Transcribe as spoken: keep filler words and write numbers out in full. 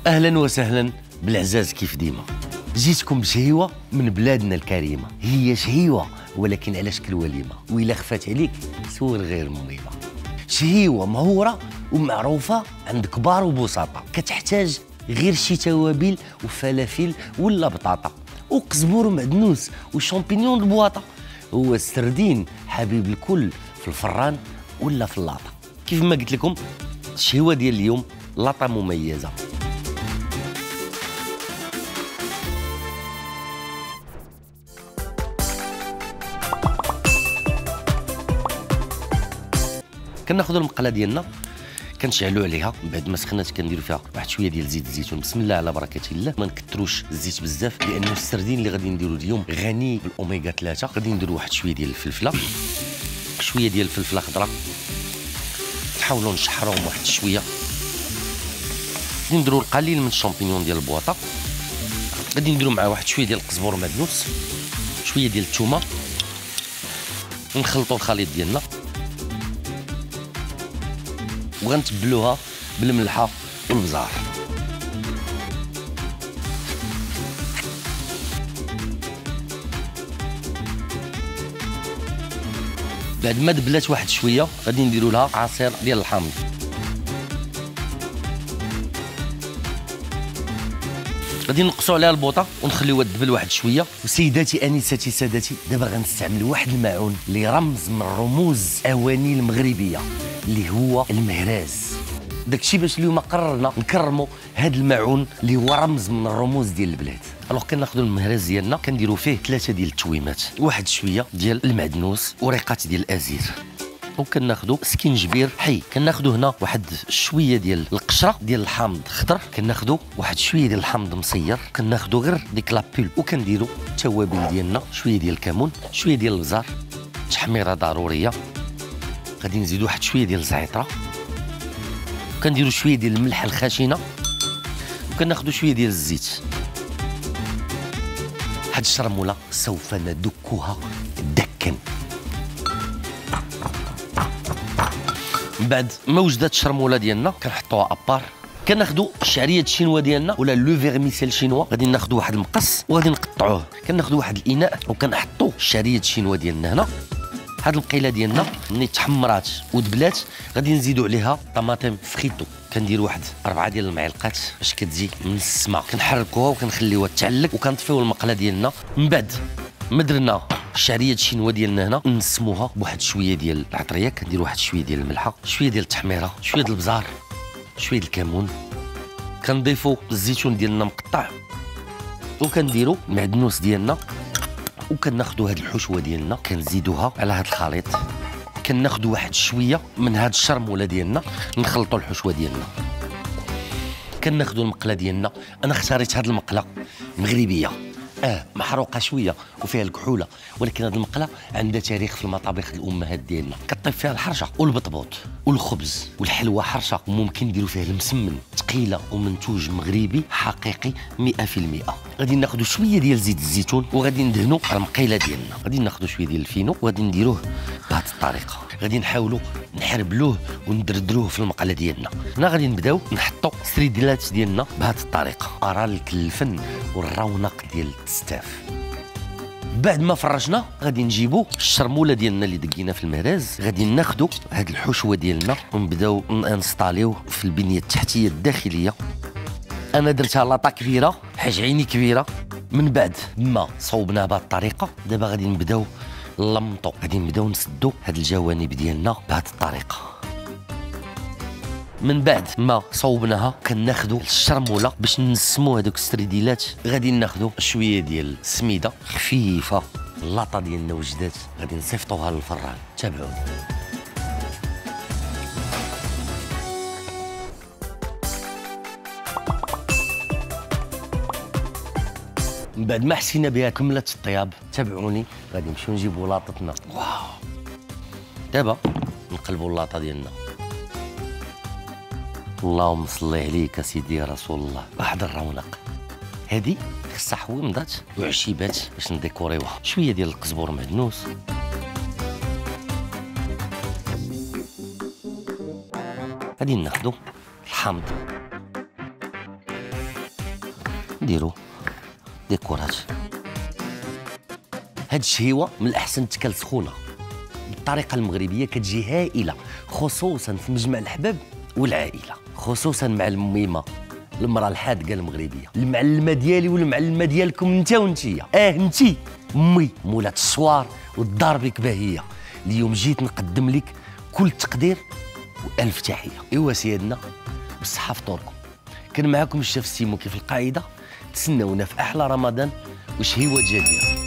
اهلا وسهلا بالعزاز كيف ديما. جيتكم بشهيوه من بلادنا الكريمه، هي شهيوه ولكن على شكل وليمه، وإلا خفات عليك سول غير مميمه. شهيوه مهوره ومعروفه عند كبار وبساطه، كتحتاج غير شي توابل وفلافل ولا بطاطا وقزبور ومعدنوس وشامبينيون البواطه. هو السردين حبيب الكل في الفران ولا في اللاطه. كيف ما قلت لكم الشهيوه ديال اليوم لاطه مميزه. كناخذوا المقله ديالنا كنشعلوا عليها، من بعد ما سخنات كنديروا فيها واحد شويه ديال زيت الزيتون. بسم الله على بركه الله. ما نكثروش الزيت بزاف لانه السردين اللي غادي نديروا اليوم غني بالاوميغا ثلاثة. غادي نديروا واحد شويه ديال الفلفله، شويه ديال الفلفله خضراء، نحاولوا نشحروهم واحد شويه. غادي نديروا القليل من الشامبينيون ديال البواطه، غادي نديروا معاه واحد شويه ديال القزبور ومعدنوس، شويه ديال الثومه، نخلطوا الخليط ديالنا وغنتبلوها بالملحه والبزار. بعد ما دبلات واحد شويه غادي نديروا لها عصير ديال الحامض. غادي نقصوا عليها البوطه ونخليوها تدبل واحد شويه. وسيداتي انساتي سادتي، دابا غنستعمل واحد الماعون اللي رمز من رموز اواني المغربيه اللي هو المهراز. داكشي باش اليوم قررنا نكرموا هذا الماعون اللي هو رمز من الرموز ديال البلاد. الوغ كناخذوا المهراز ديالنا كنديروا فيه ثلاثه ديال التويمات، واحد شويه ديال المعدنوس وريقات ديال الازير، وكناخذوا سكينجبير حي. كناخذوا هنا واحد شويه ديال القشره ديال الحامض خضر، كناخذوا واحد شويه ديال الحامض مصير، كناخذوا غير ديك لابول، وكنديروا التوابل ديالنا، شويه ديال الكمون، شويه ديال البزار، تحميره ضروريه. غادي نزيدوا واحد شويه ديال الزعتره، كنديروا شويه ديال الملح الخشنه، وكناخذوا شويه ديال الزيت. هاد الشرموله سوف ندكها دكا. من بعد ما وجدات الشرموله ديالنا كنحطوها ابار. كناخذوا الشعريه الشينوا ديالنا ولا لو فيرميسيل شينوا، غادي ناخذوا واحد المقص وغادي نقطعوه. كناخذوا واحد الاناء وكنحطوا الشعريه الشينوا ديالنا هنا. هاد المقيله ديالنا ملي تحمرات ودبلات غادي نزيدوا عليها طماطم فريتو، كنديروا واحد أربعة ديال المعالقات باش كتجي من السما. كنحركوها وكنخليوها تعلق وكنطفيو المقله ديالنا. من بعد ما درنا الشعريه الشينوا ديالنا هنا نسموها بواحد شويه ديال العطريه، كنديروا واحد شويه ديال الملحه، شويه ديال التحميره، شويه ديال البزار، شويه ديال الكمون، كنضيفوا الزيتون ديالنا مقطع، وكنديروا المعدنوس ديالنا، وكناخذوا هاد الحشوه ديالنا كنزيدوها على هاد الخليط. كناخذوا واحد شويه من هاد الشرموله ديالنا نخلطوا الحشوه ديالنا. كناخذوا المقله ديالنا، انا اختاريت هاد المقله مغربيه اه محروقه شويه وفيها الكحوله، ولكن هذه المقله عندها تاريخ في المطابخ الامهات ديالنا. كطيب فيها الحرشه والبطبوط والخبز والحلوى حرشه، وممكن نديروا فيها المسمن، ثقيله ومنتوج مغربي حقيقي مئة في المئة. غادي ناخذوا شويه ديال زيت الزيتون وغادي ندهنوا المقيله ديالنا. غادي ناخذوا شويه ديال الفينو وغادي نديروه بهذه الطريقه. غادي نحاولوا نحربلوه وندردروه في المقله ديالنا. هنا غادي نبداو نحطوا السريديلات ديالنا بهذه الطريقه. ارى لك الفن والرونق ديال التستاف. بعد ما فرشنا غادي نجيبوا الشرموله ديالنا اللي دقينا في المهراز، غادي ناخذوا هاد الحشوه ديالنا ونبداو نستاليو في البنيه التحتيه الداخليه. انا درتها لاطه كبيره حيت عيني كبيره. من بعد ما صوبناها بهذه الطريقه دابا غادي نبداو نلمطوا، غادي نبداو نسدوا هاد الجوانب ديالنا بهذه الطريقه. من بعد ما صوبناها كناخذوا الشرموله باش نسموا هذوك السريديلات. غادي ناخذوا شويه ديال السميده خفيفه، اللاطه ديالنا وجدات، غادي نصيفطوها للفران. تابعوني. من بعد ما حسينا بها كملت الطياب، تابعوني غادي نمشيو نجيبوا لاطتنا. واو، دابا نقلبوا اللاطه ديالنا. اللهم صل عليك سيدي يا رسول الله. واحد الرونق. هذه خصها حويمضات وعشيبات باش نديكوريوها. شويه ديال القزبور معدنوس، غادي ناخذوا الحامض، نديرو ديكورات. هاد الشهيوه من الاحسن تكال سخونه بالطريقه المغربيه، كتجي هائله خصوصا في مجمع الحباب والعائله، خصوصا مع الميمه المراه الحادقه المغربيه، المعلمه ديالي والمعلمه ديالكم انت وانتيا. اه انتي امي مولات الصوار والدار بك باهيه. اليوم جيت نقدم لك كل تقدير والف تحيه. ايوا سيادنا بالصحه فطوركم. كان معكم الشيف سيمو كيف القاعده. تسناونا في احلى رمضان وشهيوه جديده.